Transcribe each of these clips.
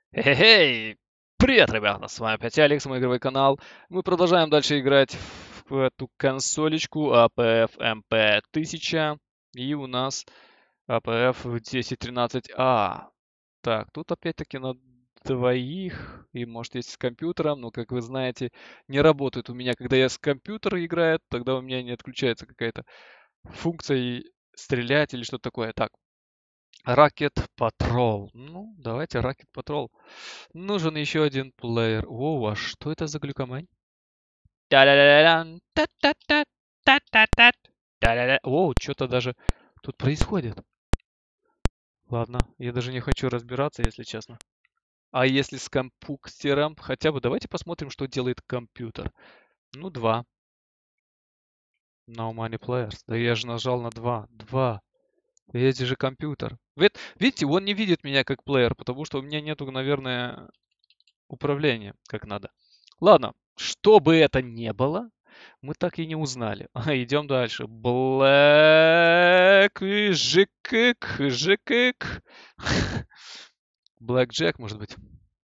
Хе-хей! Привет, ребята! С вами опять Алекс, мой игровой канал. Мы продолжаем дальше играть в эту консолечку APF MP1000. И у нас APF 1013A. Так, тут опять-таки на двоих. И может есть с компьютером, но, как вы знаете, не работает у меня. Когда я с компьютера играю, тогда у меня не отключается какая-то функция и стрелять или что-то такое. Так, Rocket Patrol. Ну, давайте Rocket Patrol. Нужен еще один плеер. Воу, а что это за глюкомань? Та-ля-ля-лян, та-та-та, та-та-та, та-ля-ля. Воу, что-то даже тут происходит. Ладно, я даже не хочу разбираться, если честно. А если с компьютером? Хотя бы давайте посмотрим, что делает компьютер. Ну, 2. No money players. Да я же нажал на 2. 2. Это же компьютер. Видите, он не видит меня как плеер, потому что у меня нету, наверное, управления как надо. Ладно, что бы это ни было, мы так и не узнали. Идем дальше. Блэк Жикик, Жикик. Блэк Джек, может быть.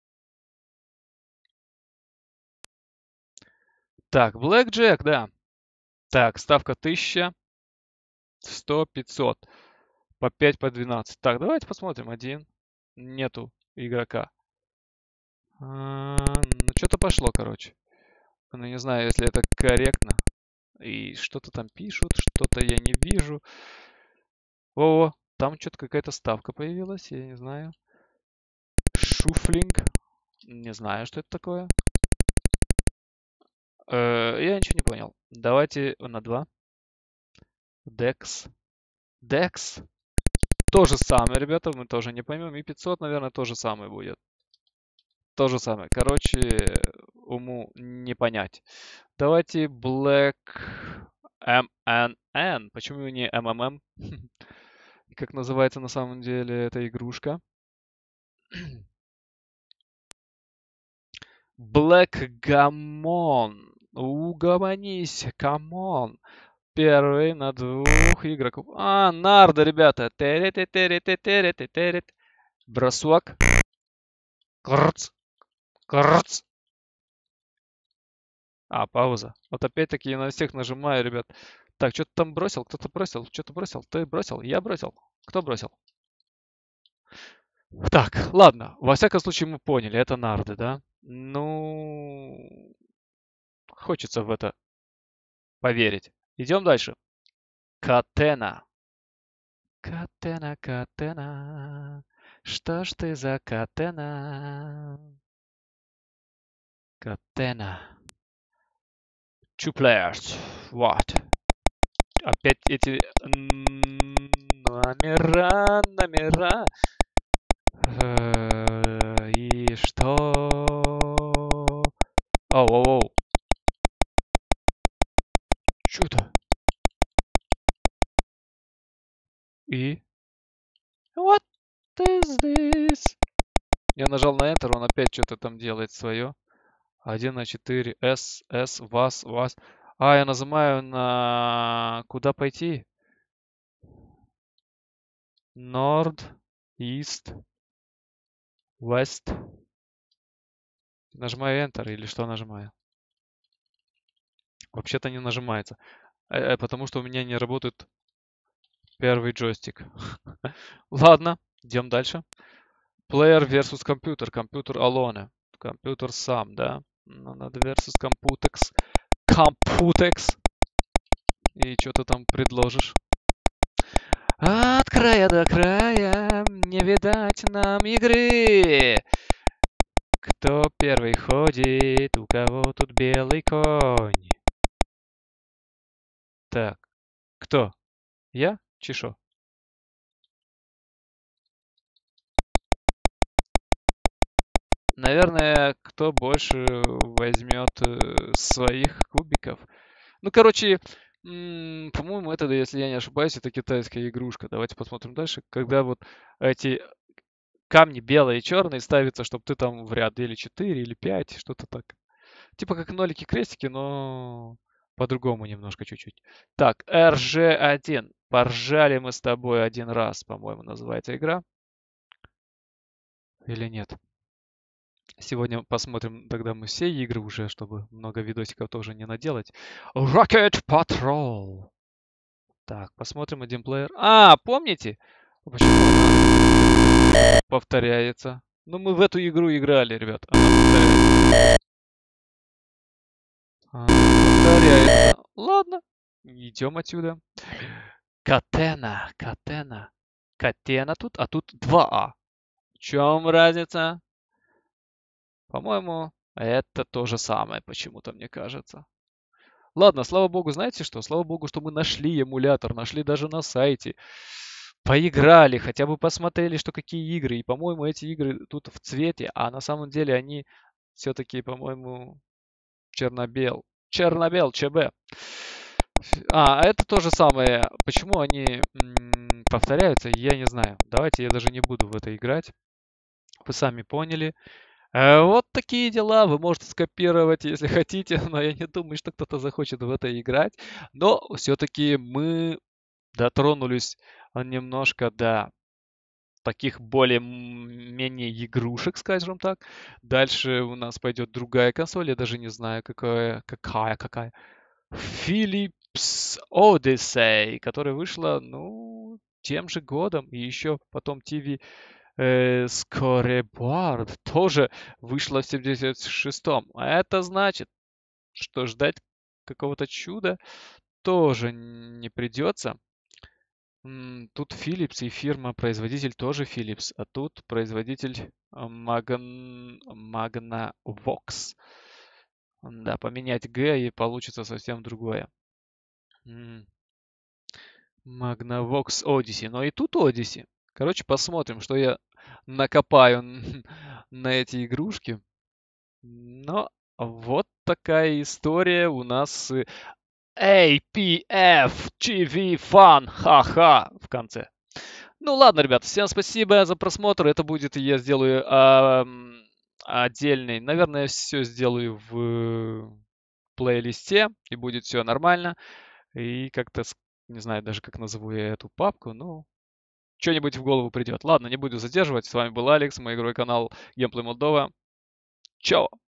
Так, Блэк Джек, да. Так, ставка 1000, 100, 500. По 5, по 12. Так, давайте посмотрим. Один. Нету игрока. Ну, что-то пошло, короче. Ну, не знаю, если это корректно. И что-то там пишут, что-то я не вижу. О, там что-то какая-то ставка появилась, я не знаю. Шуфлинг. Не знаю, что это такое. Я ничего не понял. Давайте на 2. Декс. Декс. То же самое, ребята, мы тоже не поймем. И 500, наверное, то же самое будет. То же самое. Короче, уму не понять. Давайте Black MNN. Почему не MMM? Как называется на самом деле эта игрушка? Блэкгамон. Угомонись, камон. Первый на 2 игроков. А, нарды, ребята. Терет. Бросок. Крц. Крц. А, пауза. Вот опять-таки я на всех нажимаю, ребят. Так, что-то там бросил, кто-то бросил, что-то бросил. Ты бросил, я бросил. Кто бросил? Так, ладно. Во всяком случае мы поняли, это нарды, да? Ну, хочется в это поверить. Идем дальше. Катена. Катена. Что ж ты за Катена? Катена. Two players. Вот. Опять эти номера. И что? Оу. Чудо. И? What is this? Я нажал на Enter, он опять что-то там делает свое. 1 на 4. S, вас. А, я нажимаю на... Куда пойти? Nord, East, West. Нажимаю Enter или что нажимаю? Вообще-то не нажимается. Потому что у меня не работает первый джойстик. Ладно, идем дальше. Player versus компьютер. Компьютер alone. Компьютер сам, да? Надо versus Computex. Computex. И что ты там предложишь? От края до края не видать нам игры. Кто первый ходит, у кого тут белый конь? Так, кто? Я? Чешо. Наверное, кто больше возьмет своих кубиков. Ну, короче, по-моему, это, если я не ошибаюсь, это китайская игрушка. Давайте посмотрим дальше. Когда вот эти камни белые и черные ставятся, чтобы ты там в ряд или 4, или 5, что-то так. Типа как нолики-крестики, но по-другому немножко чуть-чуть. Так, RG1. Поржали мы с тобой один раз, по-моему, называется игра. Или нет? Сегодня посмотрим тогда мы все игры уже, чтобы много видосиков тоже не наделать. Rocket Patrol. Так, посмотрим один плеер. А, помните? Почему она повторяется? Ну, мы в эту игру играли, ребят. Она повторяется. Она повторяется. Ладно, идем отсюда. Катена, Катена. Катена тут, а тут 2А. В чем разница? По-моему, это то же самое, почему-то мне кажется. Ладно, слава богу, знаете что? Слава богу, что мы нашли эмулятор, нашли даже на сайте. Поиграли, хотя бы посмотрели, что какие игры. И, по-моему, эти игры тут в цвете, а на самом деле они все-таки, по-моему, черно-бел. Черно-бел, ЧБ. А это то же самое. Почему они повторяются, я не знаю. Давайте я даже не буду в это играть. Вы сами поняли. Вот такие дела. Вы можете скопировать, если хотите, но я не думаю, что кто-то захочет в это играть. Но все-таки мы дотронулись немножко до таких более-менее игрушек, скажем так. Дальше у нас пойдет другая консоль. Я даже не знаю, какая. Philips Odyssey, которая вышла, ну, тем же годом. И еще потом TV Scoreboard тоже вышла в 76-м. А это значит, что ждать какого-то чуда тоже не придется. Тут Philips и фирма-производитель тоже Philips, а тут производитель Magnavox. Да, поменять Г и получится совсем другое. Magnavox Odyssey. Но и тут Odyssey. Короче, посмотрим, что я накопаю на эти игрушки. Но вот такая история у нас. APF TV Fun. Ха-ха в конце. Ну ладно, ребят, всем спасибо за просмотр. Это будет, я сделаю отдельный. Наверное, все сделаю в плейлисте, и будет все нормально. И как-то, не знаю даже, как назову я эту папку, ну, что-нибудь в голову придет. Ладно, не буду задерживать. С вами был Алекс, мой игровой канал Gameplay Moldova. Чао!